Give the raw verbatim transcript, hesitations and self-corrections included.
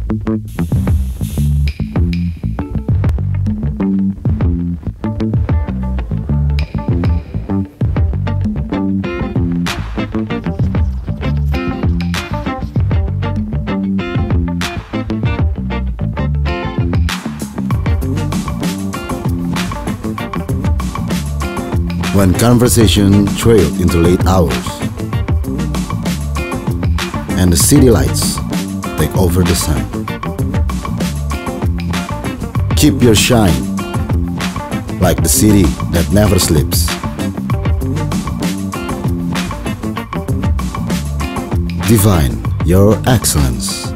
When conversation trailed into late hours and the city lights take over the sun. Keep your shine like the city that never sleeps. Divine your excellence.